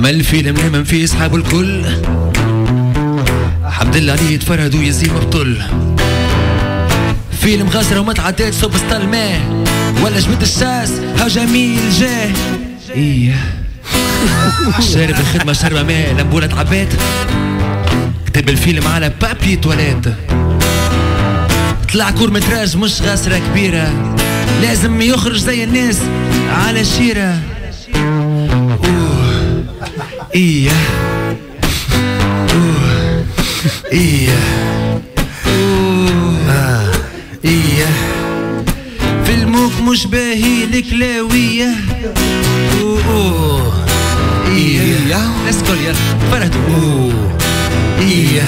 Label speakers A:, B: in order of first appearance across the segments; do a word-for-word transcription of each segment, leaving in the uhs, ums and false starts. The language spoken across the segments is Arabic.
A: عمل فيلم لمن فيه اصحابه الكل، الحمد لله عليه يتفرهد ويزيد مبطل. فيلم غسرة وما تعديت صوب سطل ماه، ولا جبت الشاس ها جميل جاه. ايه شارب الخدمة شربة ماء لمبولة عبات، كتب الفيلم على بابي تواليت. طلع كور متراج مش غسرة كبيرة، لازم يخرج زي الناس على شيرة. اوه ايه اوه ايه اوه ايه فيلموك مش باهي الكلاوية. اوه ايه اسكول يا فرد. اوه ايه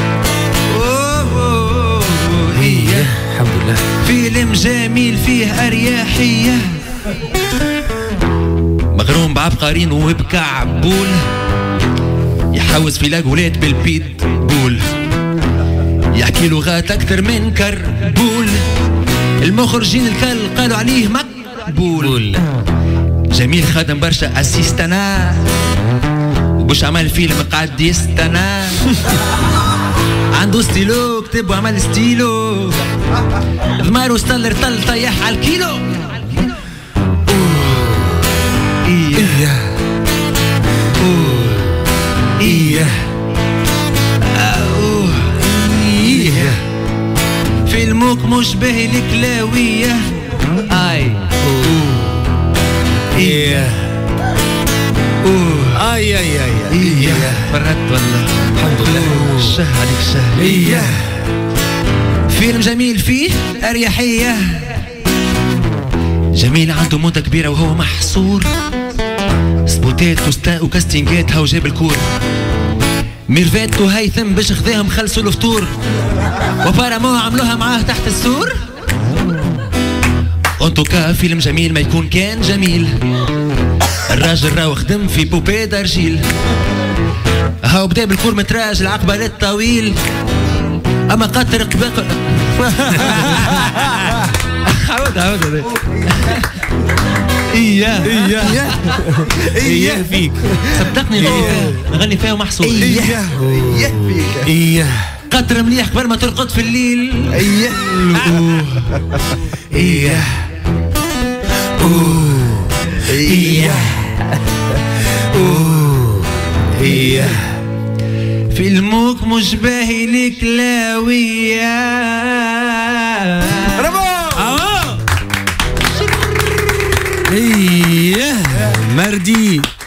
A: اوه ايه الحمد لله. فيلم جميل فيه اريحية، مغروم بعبقرين وبكعبول، يحوز في لاجولات بالبيت بول، يحكي لغات اكثر من كربول، المخرجين الكل قالوا عليه مقبول. جميل خدم برشا اسيستنا، وبش عمل فيلم قعد يستنى. عنده ستيلو كتب وعمل ستيلو، المارو ستالر طل طيح على الكيلو. ايه اوه ايه اوه ايه فيلموك مش باهي الكلاوية. اي ايه اوه اي اي اي ايه فردت والله الحمد لله. شه عليك شه. ايه فيلم جميل فيه اريحية، جميل عنده موضة كبيرة وهو محصور، سبوتات وستاء وكاستينجات هاو جاب الكور، ميرفات وهيثم باش خذاهم خلصوا الفطور، وبارامو عملوها معاه تحت السور. انتوكا فيلم جميل ما يكون كان جميل، الراجل راهو خدم في بوبي دارجيل، هاو بدا بالكور متراج العقبة للطويل، اما قطر قبق. عود عود اياه اياه اياه فيك صدقني نغني فيها محصور. اياه اياه فيك اياه قطر مليح قبل ما ترقد في الليل. اياه اياه اوه اياه اوه اياه فيلموك مش باهي الكلاوية. برافو ايه مردي.